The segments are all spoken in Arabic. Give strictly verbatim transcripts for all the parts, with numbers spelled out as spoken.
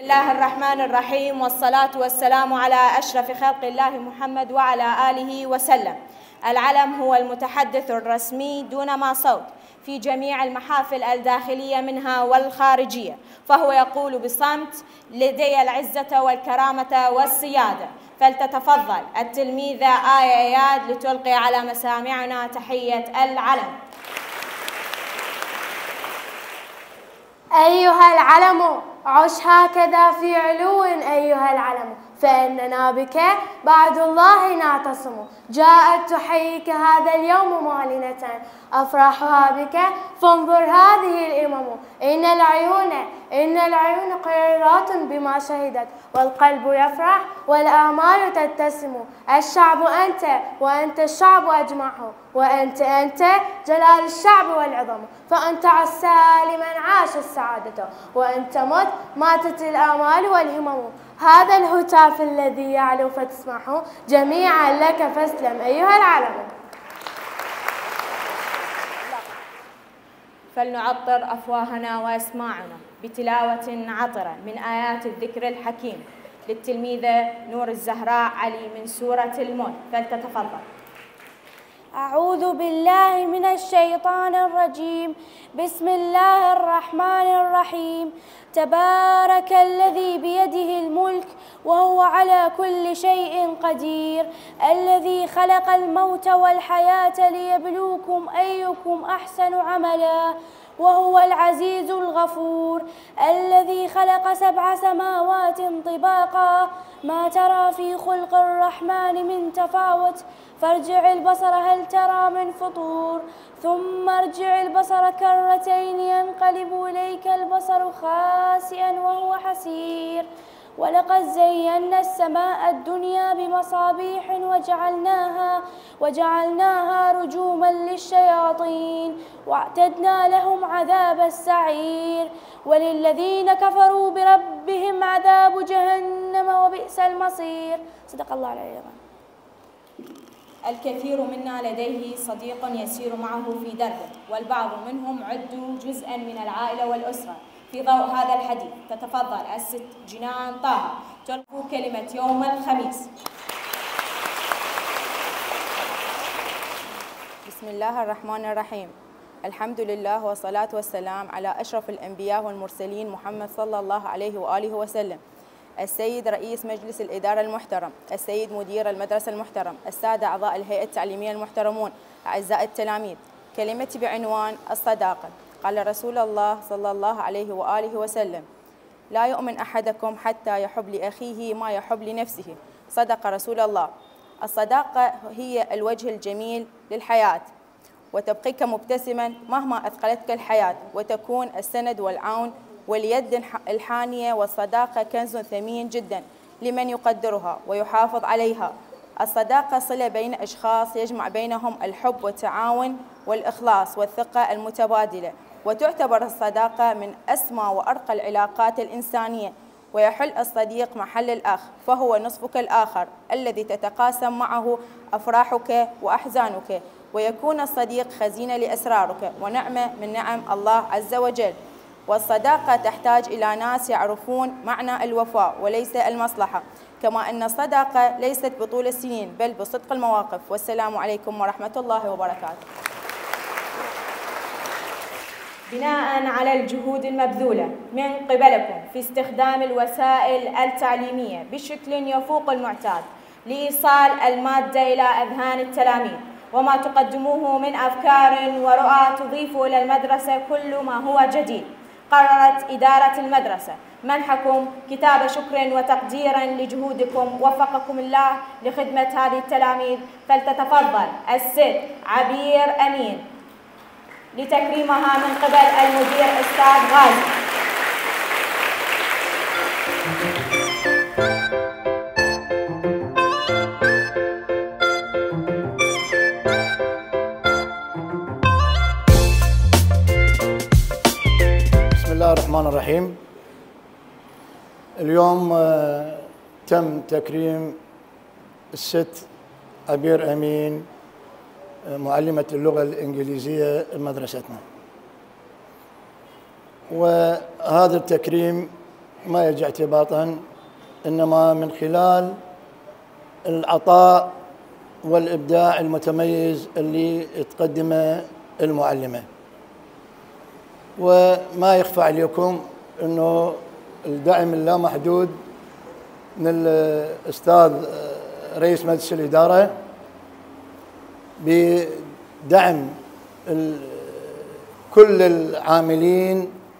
بسم الله الرحمن الرحيم، والصلاة والسلام على أشرف خلق الله محمد وعلى آله وسلم. العلم هو المتحدث الرسمي دون ما صوت في جميع المحافل الداخلية منها والخارجية، فهو يقول بصمت: لدي العزة والكرامة والسيادة. فلتتفضل التلميذة آية إياد لتلقي على مسامعنا تحية العلم. أيها العلم عش هكذا في علو أيها العلم، فإننا بك بعد الله نعتصم. جاءت تحييك هذا اليوم معلنة أفراحها بك، فانظر هذه الإمم. إن العيون إن العيون قريرات بما شهدت، والقلب يفرح والآمال تتسم. الشعب أنت، وأنت الشعب أجمعه، وأنت أنت جلال الشعب والعظم. فأنت عسى لمن عاش السعادة، وأنت مت ماتت الآمال والهمم. هذا الهتاف الذي يعلو فتسمعه جميعا لك، فاسلم أيها العلم. فلنعطر أفواهنا وأسماعنا بتلاوة عطرة من آيات الذكر الحكيم للتلميذة نور الزهراء علي من سورة الملك، فلتتفضل. أعوذ بالله من الشيطان الرجيم. بسم الله الرحمن الرحيم. تبارك الذي بيده الملك وهو على كل شيء قدير، الذي خلق الموت والحياة ليبلوكم أيكم أحسن عملا، وهو العزيز الغفور، الذي خلق سبع سماوات طباقا، ما ترى في خلق الرحمن من تفاوت، فارجع البصر هل ترى من فطور، ثم ارجع البصر كرتين ينقلب إليك البصر خاسئا وهو حسير. ولقد زينا السماء الدنيا بمصابيح وجعلناها وجعلناها رجوما للشياطين، واعتدنا لهم عذاب السعير. وللذين كفروا بربهم عذاب جهنم وبئس المصير. صدق الله العظيم. الكثير منا لديه صديق يسير معه في دربه، والبعض منهم عدوا جزءا من العائلة والأسرة. في ضوء هذا الحديث تتفضل الست جنان طه تلقي كلمة يوم الخميس. بسم الله الرحمن الرحيم. الحمد لله والصلاة والسلام على أشرف الأنبياء والمرسلين محمد صلى الله عليه وآله وسلم. السيد رئيس مجلس الإدارة المحترم، السيد مدير المدرسة المحترم، السادة أعضاء الهيئة التعليمية المحترمون، أعزائي التلاميذ. كلمتي بعنوان الصداقة. قال رسول الله صلى الله عليه وآله وسلم: لا يؤمن أحدكم حتى يحب لأخيه ما يحب لنفسه. صدق رسول الله. الصداقة هي الوجه الجميل للحياة، وتبقيك مبتسما مهما أثقلتك الحياة، وتكون السند والعون واليد الحانية. والصداقة كنز ثمين جدا لمن يقدرها ويحافظ عليها. الصداقة صلة بين أشخاص يجمع بينهم الحب والتعاون والإخلاص والثقة المتبادلة، وتعتبر الصداقة من أسمى وأرقى العلاقات الإنسانية. ويحل الصديق محل الأخ، فهو نصفك الآخر الذي تتقاسم معه أفراحك وأحزانك، ويكون الصديق خزينة لأسرارك ونعمة من نعم الله عز وجل. والصداقة تحتاج إلى ناس يعرفون معنى الوفاء وليس المصلحة، كما أن الصداقة ليست بطول السنين بل بصدق المواقف. والسلام عليكم ورحمة الله وبركاته. بناء على الجهود المبذولة من قبلكم في استخدام الوسائل التعليمية بشكل يفوق المعتاد لإيصال المادة إلى أذهان التلاميذ، وما تقدموه من أفكار ورؤى تضيف إلى المدرسة كل ما هو جديد، قررت إدارة المدرسة منحكم كتاب شكر وتقديرا لجهودكم. وفقكم الله لخدمة هذه التلاميذ. فلتتفضل الست عبير أمين لتكريمها من قبل المدير أستاذ غازي. بسم الله الرحمن الرحيم. اليوم تم تكريم الست عبير أمين معلمة اللغة الإنجليزية مدرستنا، وهذا التكريم ما يجي اعتباطا، إنما من خلال العطاء والإبداع المتميز اللي تقدمه المعلمة. وما يخفى عليكم أنه الدعم اللامحدود من الأستاذ رئيس مجلس الإدارة بدعم كل العاملين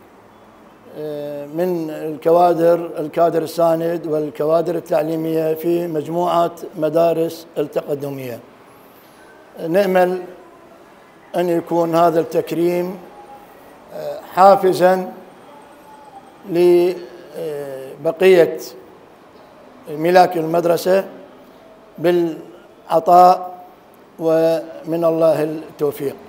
من الكوادر الكادر الساند والكوادر التعليمية في مجموعة مدارس التقدمية. نأمل أن يكون هذا التكريم حافزاً لبقية ملاك المدرسة بالعطاء، ومن الله التوفيق.